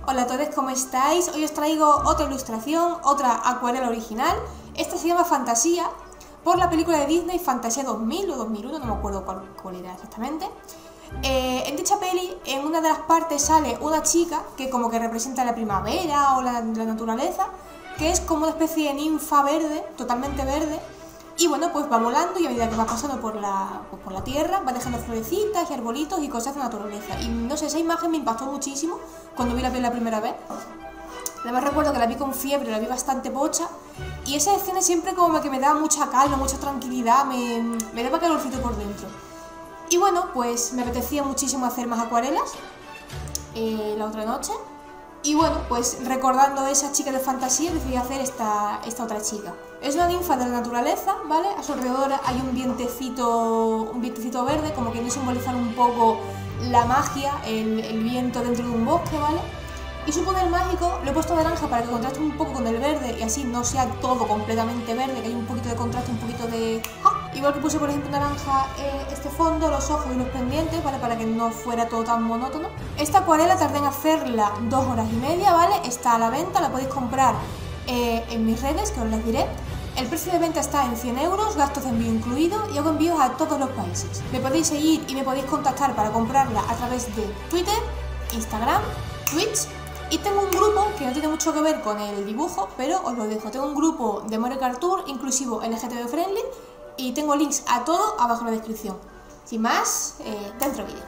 Hola a todos, ¿cómo estáis? Hoy os traigo otra ilustración, otra acuarela original. Esta se llama Fantasía, por la película de Disney Fantasía 2000 o 2001, no me acuerdo cuál era exactamente. En dicha peli, en una de las partes sale una chica que como que representa la primavera o la naturaleza, que es como una especie de ninfa verde, totalmente verde. Y bueno, pues va volando y a medida que va pasando por la tierra va dejando florecitas y arbolitos y cosas de naturaleza. Y no sé, esa imagen me impactó muchísimo cuando vi la peli la primera vez. Además recuerdo que la vi con fiebre, la vi bastante pocha. Y esa escena siempre como que me daba mucha calma, mucha tranquilidad, me daba calorcito por dentro. Y bueno, pues me apetecía muchísimo hacer más acuarelas la otra noche. Y bueno, pues recordando a esa chica de fantasía decidí hacer esta otra chica. Es una ninfa de la naturaleza, ¿vale? A su alrededor hay un vientecito verde, como que no simbolizar un poco la magia, el viento dentro de un bosque, ¿vale? Y su poder mágico lo he puesto naranja para que contraste un poco con el verde y así no sea todo completamente verde, que hay un poquito de contraste, un poquito de... ¡Ah! Igual que puse por ejemplo naranja este fondo, los ojos y los pendientes, ¿vale? Para que no fuera todo tan monótono. Esta acuarela tardé en hacerla 2 horas y media, ¿vale? Está a la venta, la podéis comprar en mis redes, que os las diré. El precio de venta está en 100 euros, gastos de envío incluido, y hago envíos a todos los países. Me podéis seguir y me podéis contactar para comprarla a través de Twitter, Instagram, Twitch. Y tengo un grupo que no tiene mucho que ver con el dibujo, pero os lo dejo. Tengo un grupo de More Cartoon, inclusivo LGTB Friendly, y tengo links a todo abajo en la descripción. Sin más, dentro vídeo.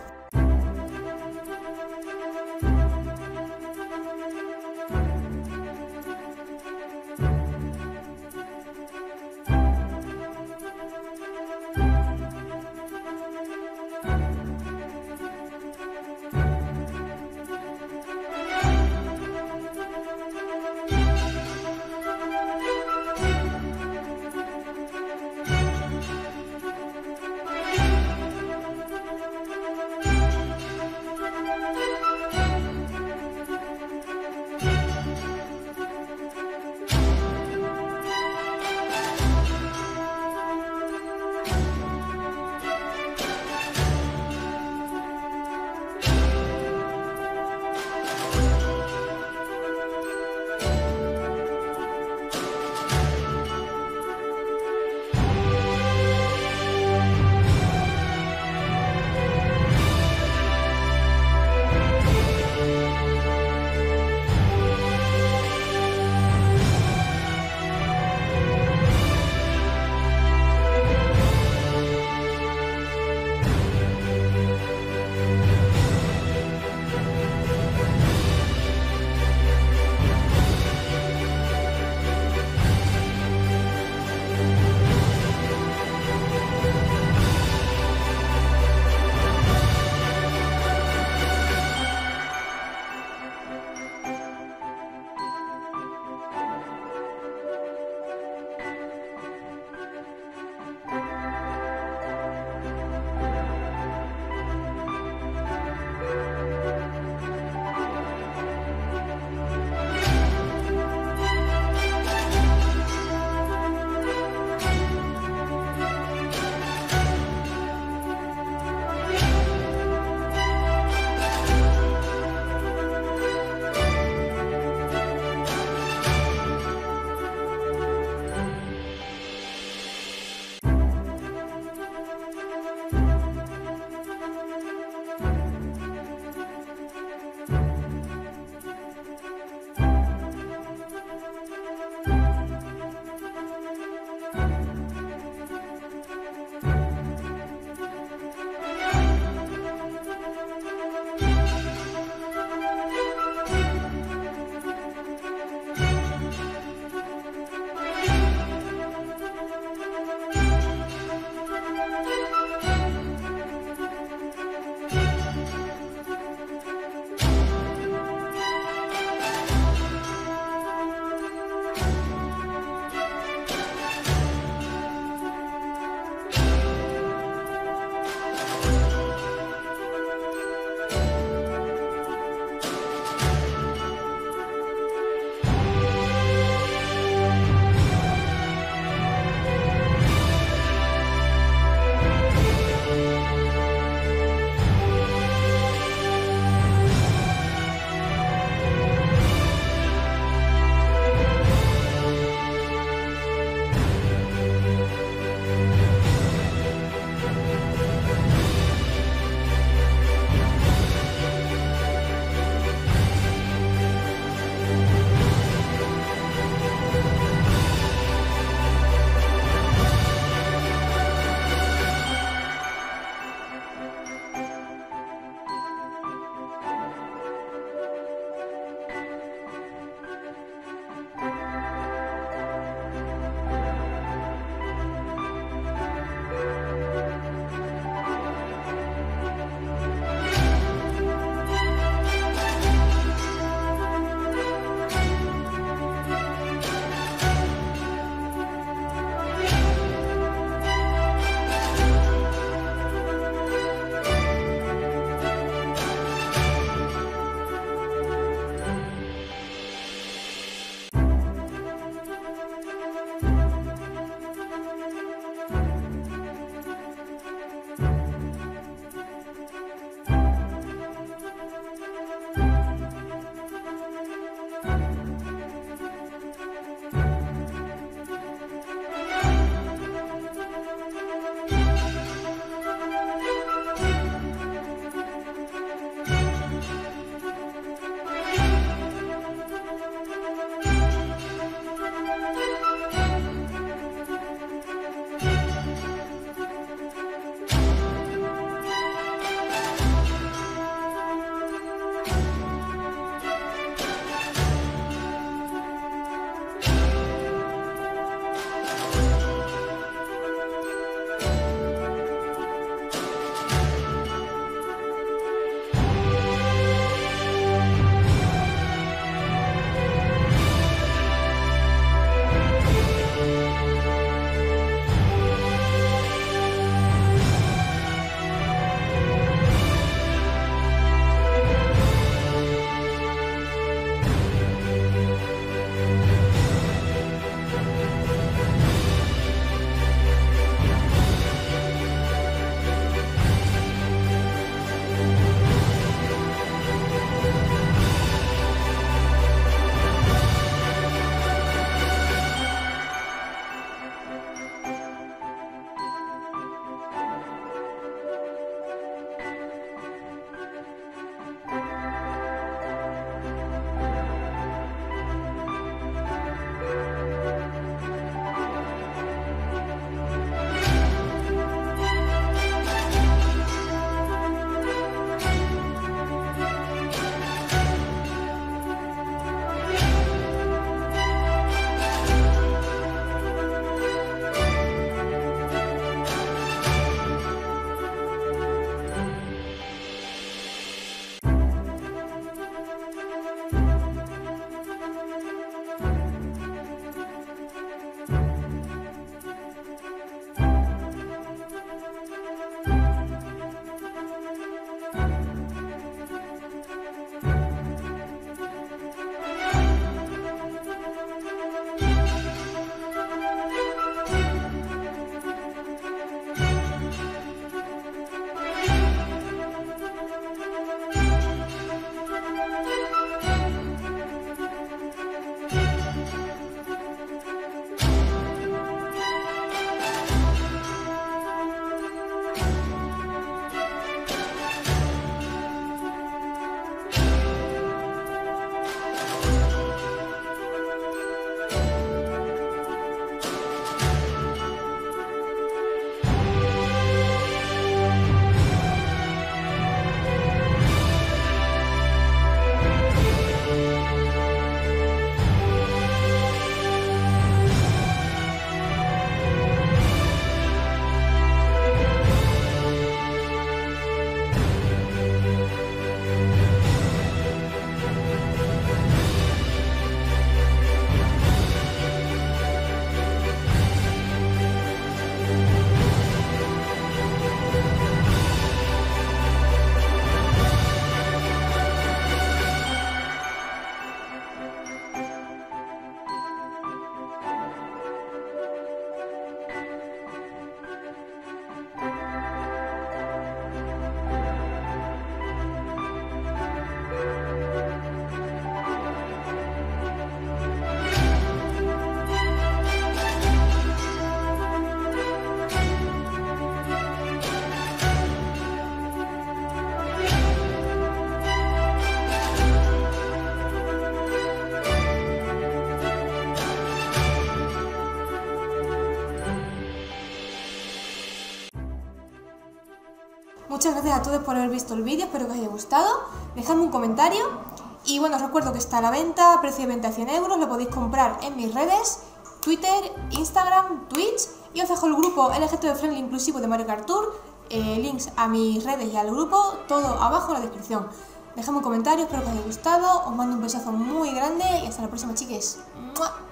Muchas gracias a todos por haber visto el vídeo, espero que os haya gustado. Dejadme un comentario. Y bueno, os recuerdo que está a la venta, precio de venta 100 euros, lo podéis comprar en mis redes, Twitter, Instagram, Twitch, y os dejo el grupo LGTB Friendly Inclusivo de Mario Kart Tour, links a mis redes y al grupo, todo abajo en la descripción. Dejadme un comentario, espero que os haya gustado, os mando un besazo muy grande y hasta la próxima, chiques. ¡Mua!